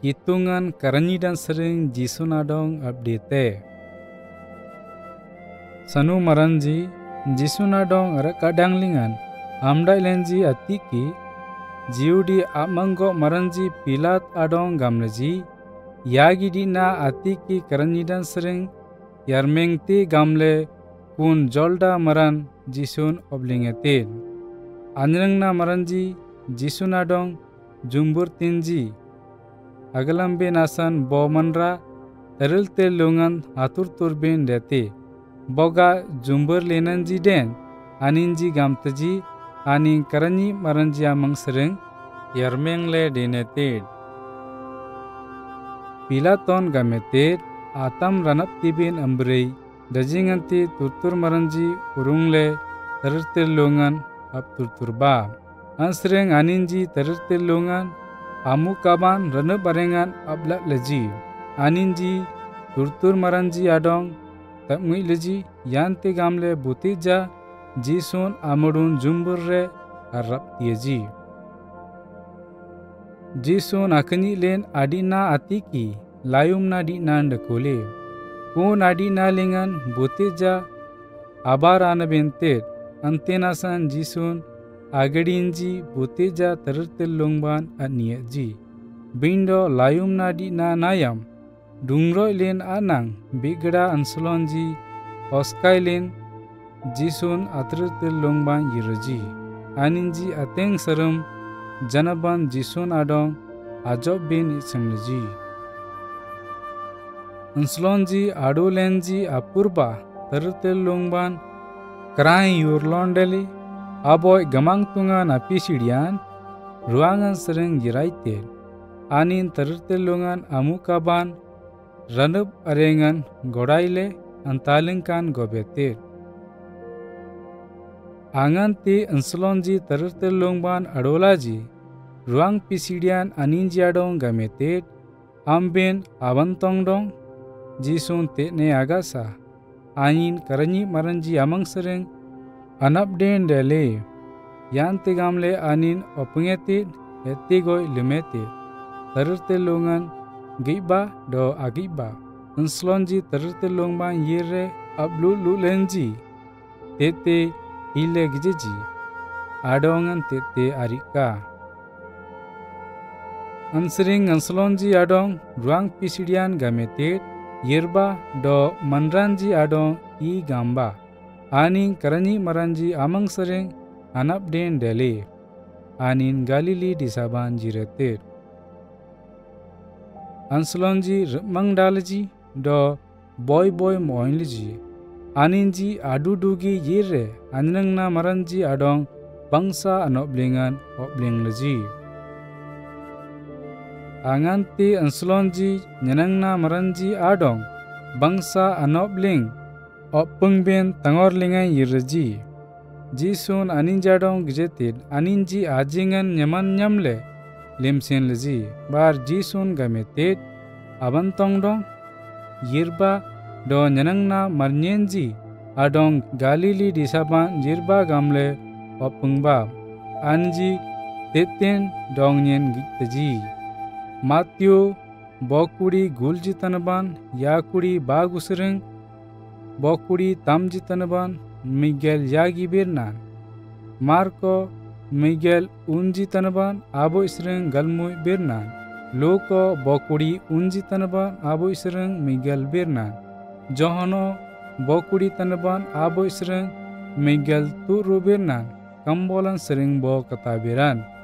Hitungan karanyi dan sering Jisu nadong update. Sanu maranji Jisu nadong ara kadang lingan amdai lenji atiki jiudi amanggo maranji Pilat adong gamleji yagi dina atiki karanyi dan sering yarmengti gamle kun jolda maran Jisun oblingetin. Anjrengna maranji Jisu nadong jumbur tinji agalambe nasan bo manra teril lungan atur turbin dete boga jumbur lenanji den aninji gamtaji aning karanyi maranji amang sereng yarmengle deneted. Pilaton gameted atam ranap tibin ambrei dajinganti turtur maranji urungle teril lungan ab turturba ansreng aninji teril lungan amu kaban rana barengan ablat leji aninji turtur maranji adong takmui leji yante gamle butija Jisun amudun jumbur re arab tieji Jisun akanyi len adina atiki layum na di nan dekole kun adina lengan butija abar anabentet antenasan Jisun agadinji butija tertil lungban aniyaji bindo layum nadi na nayam dungroi len anang bigda anslonji oskai len Jisun atertil lungban yiraji aninji ateng serum janaban Jisun adong ajob bin isangleji anslonji adu lenji apurba tertil lungban krai yurlondeli aboy gamang tungan api sidian ruangan sering jiraite anin tertelungan amukaban ranub arengan godaile antalingkan gobete angan ti anslonji tertelungban adolaji ruang pisidian aninji adong gamete amben abantongdong Jisun te ne agasa anin karanyi maranji amang sering anap den dele yante gamle anin opungetit etigoi limete terte lungan giba do agiba anslonji terte lungban yire ablu lulenji tete ile gijeji adongan tete arika ansring anslonji adong ruang pisidian gamete yirba do manranji adong I gamba anin karanyi maranji amang sering anap den dele anin Galili disaban jirete anslonji remang dalaji do boy moinliji aninji adudugi yire anrengna maranji adong bangsa anoblingan oblingleji anganti anslonji nyenangna maranji adong bangsa anobling opungben tangorlingan yiraji Jisun aninjadong gijetid aninji ajingan nyaman nyamle lemsen leji bar Jisun gameted abantongdong yirba do nyanangna marnyenji adong Galili disaban yirba gamle opungba anji teten dongnyen gitaji Matthew bokuri gulji tanaban yakuri bagusreng bokuri tamji tanaban Miguel yagi birnan Marco Miguel unji tanaban abo isreng galmui birnan Luko bokuri unji tanaban abo isreng Miguel birnan Johono bokuri tanaban abo isreng Miguel turu birnan kambolan sering bo katabiran